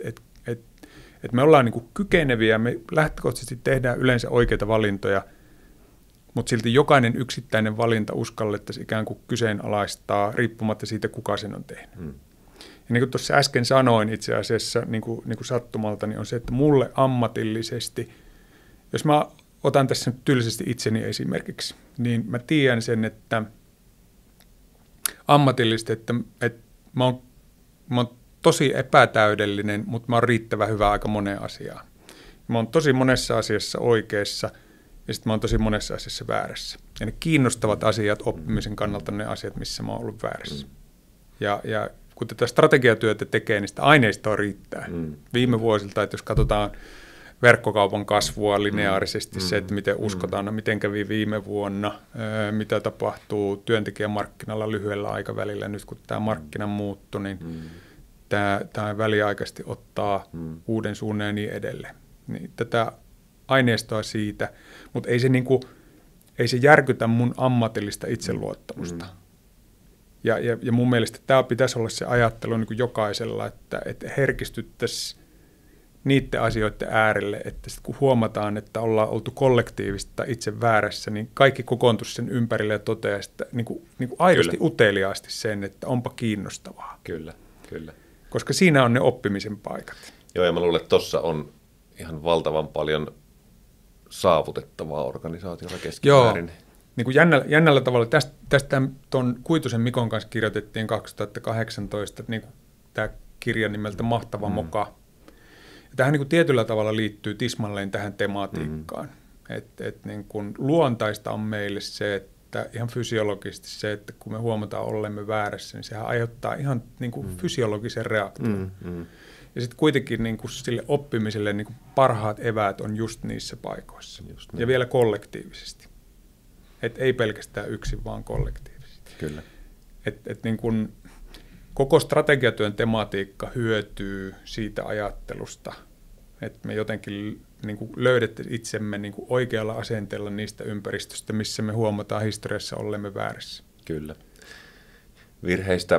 me ollaan niin kuin kykeneviä, me lähtökohtaisesti tehdään yleensä oikeita valintoja, mutta silti jokainen yksittäinen valinta uskallettaisiin ikään kuin kyseenalaistaa riippumatta siitä, kuka sen on tehnyt. Ja niin kuin tuossa äsken sanoin itse asiassa niin kuin sattumalta, niin on se, että mulle ammatillisesti, jos mä otan tässä nyt tylsästi itseni esimerkiksi, niin mä tiedän sen, että ammatillisesti, että mä oon tosi epätäydellinen, mutta mä oon riittävän hyvä aika moneen asiaan. Mä oon tosi monessa asiassa oikeassa ja sitten mä oon tosi monessa asiassa väärässä. Ja ne kiinnostavat asiat oppimisen kannalta ne asiat, missä mä oon ollut väärässä. Ja kun tätä strategiatyötä tekee, niin sitä aineistoa riittää. Viime vuosilta, että jos katsotaan verkkokaupan kasvua lineaarisesti, se, että miten uskotaan, miten kävi viime vuonna, mitä tapahtuu työntekijämarkkinalla lyhyellä aikavälillä. Nyt kun tämä markkina muuttui, niin tämä väliaikaisesti ottaa uuden suunnan ja niin edelleen. Niin tätä aineistoa siitä, mutta ei se järkytä mun ammatillista itseluottamusta. Ja mun mielestä tämä pitäisi olla se ajattelu niin kuin jokaisella, että herkistyttäisiin niiden asioiden äärelle, että sit kun huomataan, että ollaan oltu kollektiivista itse väärässä, niin kaikki kokoontuisi sen ympärille ja toteaa sitä niin kuin aidosti uteliaasti sen, että onpa kiinnostavaa. Kyllä. Koska siinä on ne oppimisen paikat. Joo, ja mä luulen, että tuossa on ihan valtavan paljon saavutettavaa organisaatiolla keskimäärin. Joo, niin kuin jännällä tavalla. Tästä tuon Kuitusen Mikon kanssa kirjoitettiin 2018 niin kuin tämä kirja nimeltä Mahtava moka. Ja tähän niin kuin tietyllä tavalla liittyy tismalleen tähän tematiikkaan. Et niin kuin luontaista on meille se, että ihan fysiologisesti se, että kun me huomataan olemme väärässä, niin sehän aiheuttaa ihan niin kuin fysiologisen reaktion. Ja sitten kuitenkin niin kuin sille oppimiselle niin kuin parhaat eväät on just niissä paikoissa. Ja vielä kollektiivisesti. Et ei pelkästään yksin, vaan kollektiivisesti. Kyllä. Et niin kuin koko strategiatyön tematiikka hyötyy siitä ajattelusta, että me jotenkin niin kuin löydettäisiin itsemme niin kuin oikealla asenteella niistä ympäristöistä, missä me huomataan historiassa olemme väärässä. Kyllä. Virheistä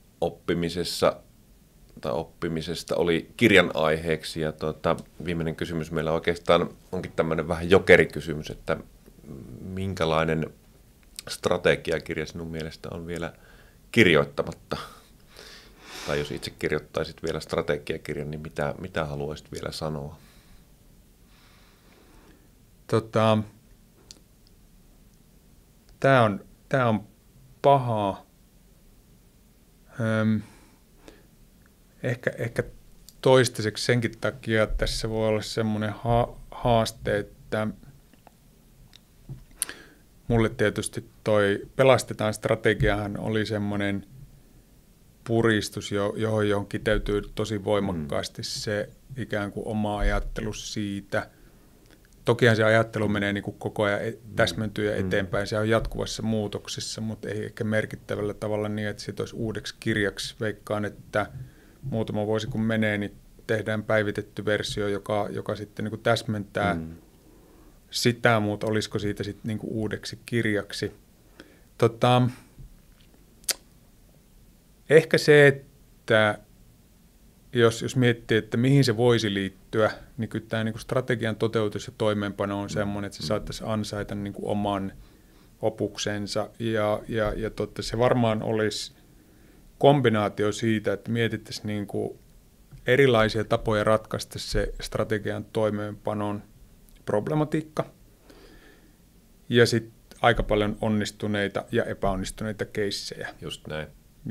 oppimisesta oli kirjan aiheeksi, ja viimeinen kysymys meillä oikeastaan onkin tämmöinen vähän jokerikysymys, että minkälainen strategiakirja sinun mielestä on vielä kirjoittamatta? Tai jos itse kirjoittaisit vielä strategiakirjan, niin mitä haluaisit vielä sanoa? Tämä on paha. Ehkä toistaiseksi senkin takia tässä voi olla semmoinen haaste, että mulle tietysti toi Pelastetaan strategiahan oli semmoinen puristus, johon kiteytyy tosi voimakkaasti se ikään kuin oma ajattelu siitä. Tokihan se ajattelu menee niin kuin koko ajan täsmentyy ja eteenpäin. Se on jatkuvassa muutoksessa, mutta ei ehkä merkittävällä tavalla niin, että se olisi uudeksi kirjaksi. Veikkaan, että muutama vuosi kun menee, niin tehdään päivitetty versio, joka sitten niin kuin täsmentää sitä, mutta olisiko siitä sitten niin kuin uudeksi kirjaksi. Ehkä se, että jos miettii, että mihin se voisi liittyä, niin kyllä tämä niin kuin strategian toteutus ja toimeenpano on semmoinen, että se saattaisi ansaita niin kuin oman opuksensa. Ja se varmaan olisi kombinaatio siitä, että mietittäisiin niin kuin erilaisia tapoja ratkaista se strategian toimeenpanon problematiikka. Ja sitten aika paljon onnistuneita ja epäonnistuneita keissejä. Just näin.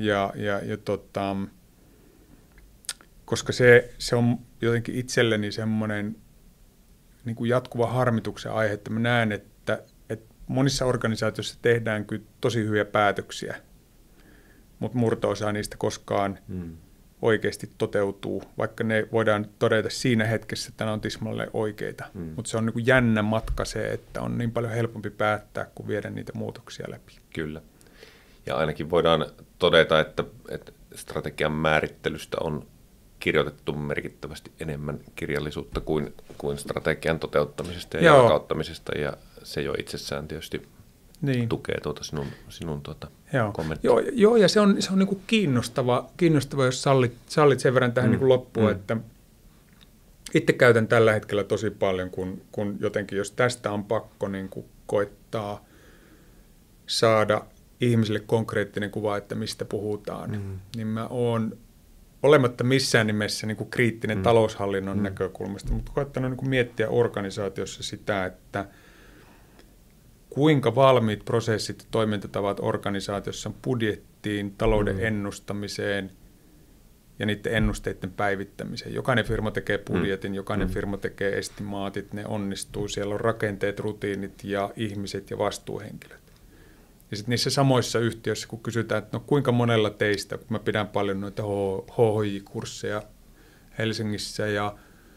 Koska se on jotenkin itselleni semmoinen niin kuin jatkuva harmituksen aihe, että mä näen, että monissa organisaatioissa tehdään kyllä tosi hyviä päätöksiä, mutta murto-osa niistä koskaan oikeasti toteutuu, vaikka ne voidaan todeta siinä hetkessä, että ne on tismalleen oikeita. Mutta se on niin kuin jännä matka se, että on niin paljon helpompi päättää, kuin viedä niitä muutoksia läpi. Kyllä. Ja ainakin voidaan todeta, että strategian määrittelystä on kirjoitettu merkittävästi enemmän kirjallisuutta kuin strategian toteuttamisesta ja jalkauttamisesta, ja se jo itsessään tietysti tukee sinun kommenttia. Joo, ja se on niin kuin kiinnostava, jos sallit sen verran tähän niin kuin loppuun, että itse käytän tällä hetkellä tosi paljon, kun jotenkin, jos tästä on pakko niin kuin koittaa saada ihmisille konkreettinen kuva, että mistä puhutaan, niin mä oon olematta missään nimessä niin kuin kriittinen taloushallinnon näkökulmasta, mutta koettanut niin kuin miettiä organisaatiossa sitä, että kuinka valmiit prosessit ja toimintatavat organisaatiossa on budjettiin, talouden ennustamiseen ja niiden ennusteiden päivittämiseen. Jokainen firma tekee budjetin, jokainen firma tekee estimaatit, ne onnistuu, siellä on rakenteet, rutiinit ja ihmiset ja vastuuhenkilöt. Ja sitten niissä samoissa yhtiöissä, kun kysytään, että no kuinka monella teistä, kun mä pidän paljon noita HHJ-kursseja Helsingissä ja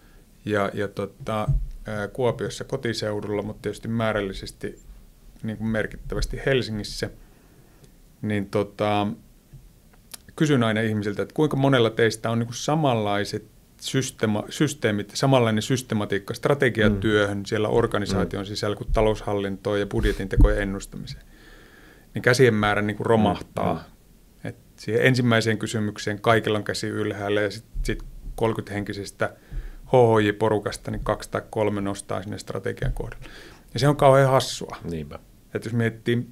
Kuopiossa kotiseudulla, mutta tietysti määrällisesti niin kuin merkittävästi Helsingissä, niin kysyn aina ihmisiltä, että kuinka monella teistä on niin kuin samanlaiset systeemit, samanlainen systematiikka strategiatyöhön siellä organisaation sisällä kuin taloushallintoon ja budjetinteko ja ennustamiseen. Niin käsien määrä niin kuin romahtaa. Et siihen ensimmäiseen kysymykseen kaikilla on käsi ylhäällä ja sitten 30-henkisestä HHJ-porukasta niin 2 tai 3 nostaa sinne strategian kohdalle. Ja se on kauhean hassua. Niinpä. Että jos miettii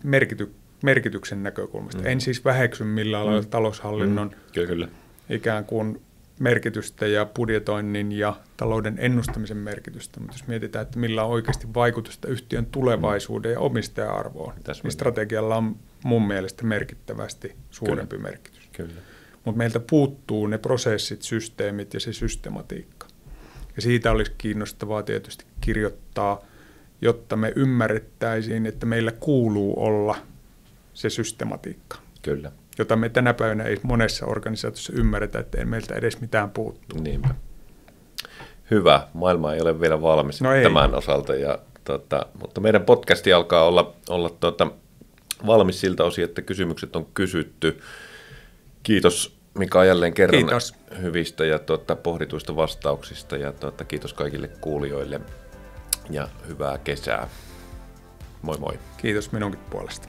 merkityksen näkökulmasta. En siis väheksy millään lailla taloushallinnon Kyllä. ikään kuin merkitystä ja budjetoinnin ja talouden ennustamisen merkitystä, mutta jos mietitään, että millä on oikeasti vaikutusta yhtiön tulevaisuuden ja omistaja-arvoon, niin strategialla on mun mielestä merkittävästi suurempi merkitys. Kyllä. Mutta meiltä puuttuu ne prosessit, systeemit ja se systematiikka. Ja siitä olisi kiinnostavaa tietysti kirjoittaa, jotta me ymmärrettäisiin, että meillä kuuluu olla se systematiikka. Kyllä. Jota me tänä päivänä ei monessa organisaatiossa ymmärretä, että ei meiltä edes mitään puuttuu. Niinpä. Hyvä. Maailma ei ole vielä valmis tämän osalta, mutta meidän podcasti alkaa olla valmis siltä osin, että kysymykset on kysytty. Kiitos Mika jälleen kerran hyvistä ja pohdituista vastauksista ja kiitos kaikille kuulijoille ja hyvää kesää. Moi moi. Kiitos minunkin puolesta.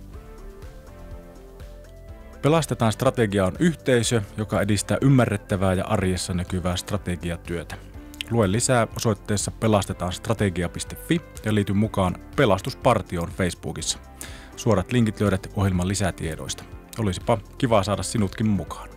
Pelastetaan strategia on yhteisö, joka edistää ymmärrettävää ja arjessa näkyvää strategiatyötä. Lue lisää osoitteessa pelastetaanstrategia.fi ja liity mukaan Pelastuspartioon Facebookissa. Suorat linkit löydät ohjelman lisätiedoista. Olisipa kiva saada sinutkin mukaan.